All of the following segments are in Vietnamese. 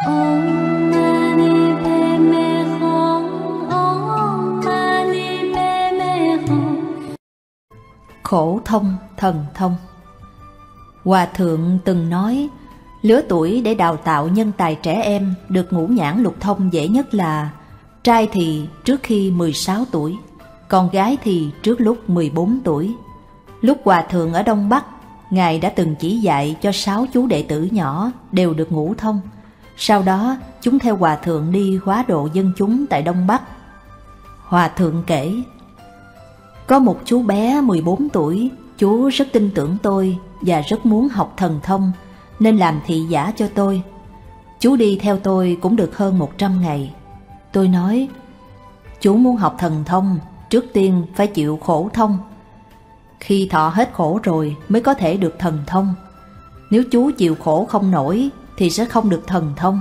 Om Mani Padme Hum. Om Mani Padme Hum. Khổ thông thần thông. Hòa thượng từng nói, lứa tuổi để đào tạo nhân tài trẻ em được ngũ nhãn lục thông dễ nhất là trai thì trước khi 16 tuổi, con gái thì trước lúc 14 tuổi. Lúc Hòa thượng ở Đông Bắc, Ngài đã từng chỉ dạy cho 6 chú đệ tử nhỏ đều được ngũ thông. Sau đó chúng theo Hòa thượng đi hóa độ dân chúng tại Đông Bắc. Hòa thượng kể, có một chú bé 14 tuổi, chú rất tin tưởng tôi và rất muốn học thần thông, nên làm thị giả cho tôi. Chú đi theo tôi cũng được hơn 100 ngày. Tôi nói, chú muốn học thần thông, trước tiên phải chịu khổ thông. Khi thọ hết khổ rồi mới có thể được thần thông. Nếu chú chịu khổ không nổi thì sẽ không được thần thông.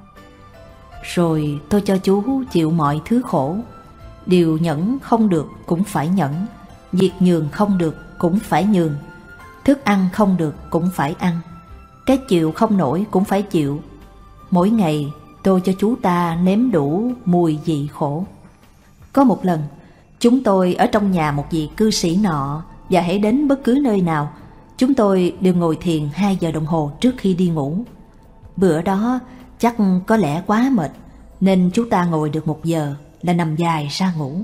Rồi tôi cho chú chịu mọi thứ khổ. Điều nhẫn không được cũng phải nhẫn, việc nhường không được cũng phải nhường, thức ăn không được cũng phải ăn, cái chịu không nổi cũng phải chịu. Mỗi ngày tôi cho chú ta nếm đủ mùi vị khổ. Có một lần, chúng tôi ở trong nhà một vị cư sĩ nọ, và hãy đến bất cứ nơi nào, chúng tôi đều ngồi thiền 2 giờ đồng hồ trước khi đi ngủ. Bữa đó chắc có lẽ quá mệt, nên chú ta ngồi được 1 giờ là nằm dài ra ngủ.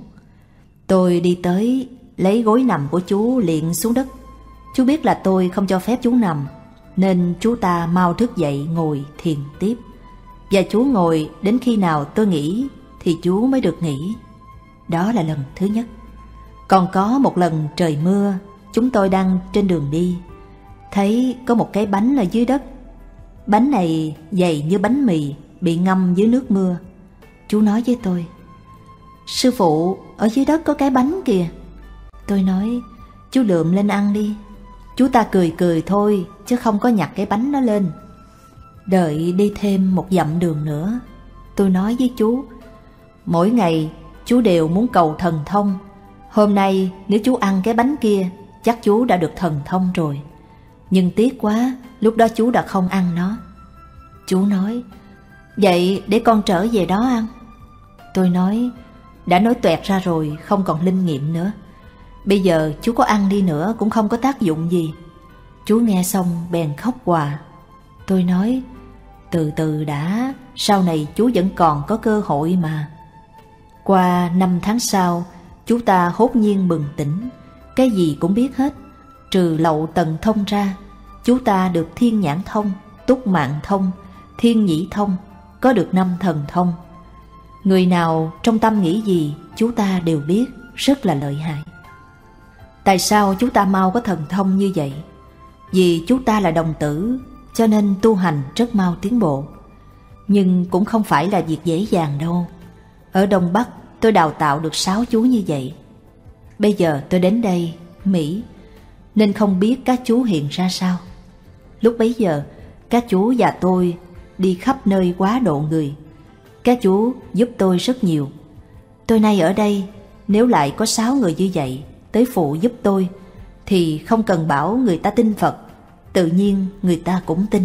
Tôi đi tới lấy gối nằm của chú liệng xuống đất. Chú biết là tôi không cho phép chú nằm, nên chú ta mau thức dậy ngồi thiền tiếp. Và chú ngồi đến khi nào tôi nghỉ thì chú mới được nghỉ. Đó là lần thứ nhất. Còn có một lần trời mưa, chúng tôi đang trên đường đi, thấy có một cái bánh ở dưới đất. Bánh này dày như bánh mì, bị ngâm dưới nước mưa. Chú nói với tôi, sư phụ, ở dưới đất có cái bánh kìa. Tôi nói, chú lượm lên ăn đi. Chú ta cười cười thôi, chứ không có nhặt cái bánh đó lên. Đợi đi thêm 1 dặm đường nữa, tôi nói với chú, mỗi ngày chú đều muốn cầu thần thông. Hôm nay nếu chú ăn cái bánh kia, chắc chú đã được thần thông rồi. Nhưng tiếc quá, lúc đó chú đã không ăn nó. Chú nói, vậy để con trở về đó ăn. Tôi nói, đã nói toẹt ra rồi, không còn linh nghiệm nữa. Bây giờ chú có ăn đi nữa cũng không có tác dụng gì. Chú nghe xong bèn khóc òa. Tôi nói, từ từ đã, sau này chú vẫn còn có cơ hội mà. Qua 5 tháng sau, chú ta hốt nhiên bừng tỉnh, cái gì cũng biết hết. Trừ lậu tần thông ra, chú ta được thiên nhãn thông, túc mạng thông, thiên nhĩ thông, có được 5 thần thông. Người nào trong tâm nghĩ gì, chú ta đều biết, rất là lợi hại. Tại sao chú ta mau có thần thông như vậy? Vì chú ta là đồng tử, cho nên tu hành rất mau tiến bộ. Nhưng cũng không phải là việc dễ dàng đâu. Ở Đông Bắc tôi đào tạo được 6 chú như vậy. Bây giờ tôi đến đây, Mỹ, nên không biết các chú hiện ra sao. Lúc bấy giờ, các chú và tôi đi khắp nơi quá độ người. Các chú giúp tôi rất nhiều. Tôi nay ở đây, nếu lại có 6 người như vậy tới phụ giúp tôi, thì không cần bảo người ta tin Phật, tự nhiên người ta cũng tin.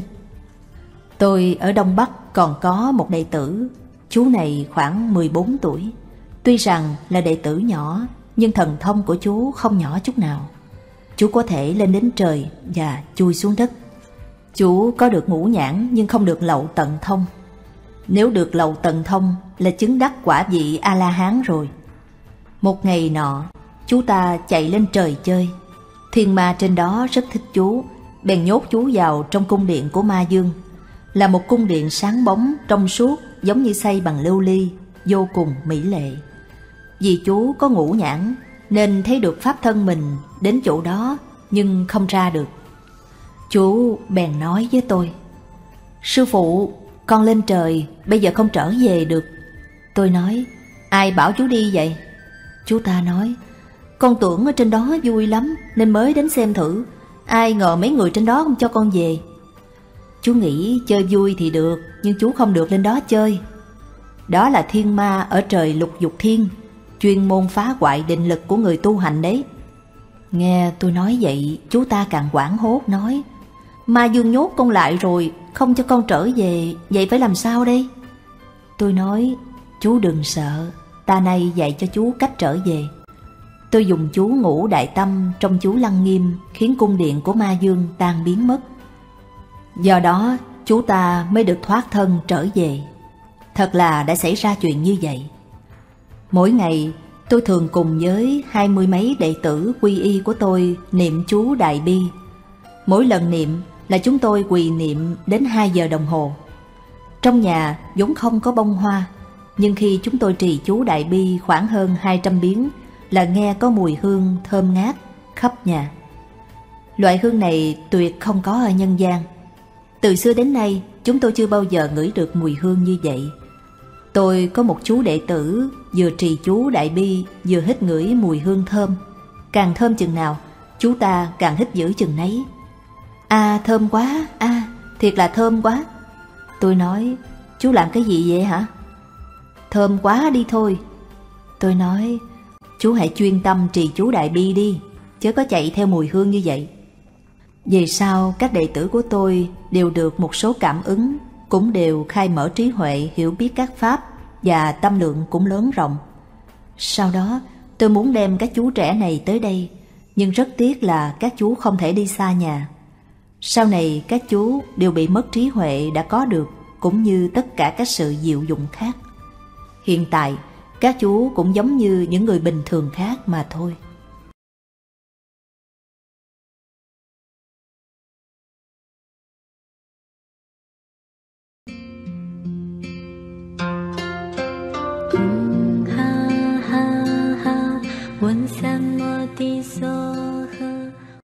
Tôi ở Đông Bắc còn có một đệ tử, chú này khoảng 14 tuổi. Tuy rằng là đệ tử nhỏ, nhưng thần thông của chú không nhỏ chút nào. Chú có thể lên đến trời và chui xuống đất. Chú có được ngũ nhãn nhưng không được lậu tận thông. Nếu được lậu tận thông là chứng đắc quả vị A-la-hán rồi. Một ngày nọ, chú ta chạy lên trời chơi. Thiên ma trên đó rất thích chú, bèn nhốt chú vào trong cung điện của Ma Dương. Là một cung điện sáng bóng, trong suốt, giống như xây bằng lưu ly, vô cùng mỹ lệ. Vì chú có ngũ nhãn nên thấy được pháp thân mình đến chỗ đó, nhưng không ra được. Chú bèn nói với tôi, sư phụ, con lên trời, bây giờ không trở về được. Tôi nói, ai bảo chú đi vậy? Chú ta nói, con tưởng ở trên đó vui lắm nên mới đến xem thử. Ai ngờ mấy người trên đó không cho con về. Chú nghĩ chơi vui thì được, nhưng chú không được lên đó chơi. Đó là thiên ma ở trời lục dục thiên, chuyên môn phá hoại định lực của người tu hành đấy. Nghe tôi nói vậy, chú ta càng hoảng hốt nói, Ma Dương nhốt con lại rồi, không cho con trở về, vậy phải làm sao đây? Tôi nói, chú đừng sợ, ta nay dạy cho chú cách trở về. Tôi dùng chú Ngũ Đại Tâm trong chú Lăng Nghiêm khiến cung điện của ma dương tan biến mất. Do đó chú ta mới được thoát thân trở về. Thật là đã xảy ra chuyện như vậy. Mỗi ngày tôi thường cùng với 20 mấy đệ tử quy y của tôi niệm chú Đại Bi. Mỗi lần niệm là chúng tôi quỳ niệm đến 2 giờ đồng hồ. Trong nhà vốn không có bông hoa, nhưng khi chúng tôi trì chú Đại Bi khoảng hơn 200 biến là nghe có mùi hương thơm ngát khắp nhà. Loại hương này tuyệt không có ở nhân gian. Từ xưa đến nay chúng tôi chưa bao giờ ngửi được mùi hương như vậy. Tôi có một chú đệ tử vừa trì chú Đại Bi vừa hít ngửi mùi hương thơm. Càng thơm chừng nào, chú ta càng hít dữ chừng nấy. Thơm quá, thiệt là thơm quá. Tôi nói, chú làm cái gì vậy hả? Thơm quá đi thôi. Tôi nói, chú hãy chuyên tâm trì chú Đại Bi đi, chớ có chạy theo mùi hương như vậy. Về sau các đệ tử của tôi đều được một số cảm ứng, cũng đều khai mở trí huệ hiểu biết các pháp, và tâm lượng cũng lớn rộng. Sau đó tôi muốn đem các chú trẻ này tới đây, nhưng rất tiếc là các chú không thể đi xa nhà. Sau này các chú đều bị mất trí huệ đã có được, cũng như tất cả các sự diệu dụng khác. Hiện tại các chú cũng giống như những người bình thường khác mà thôi.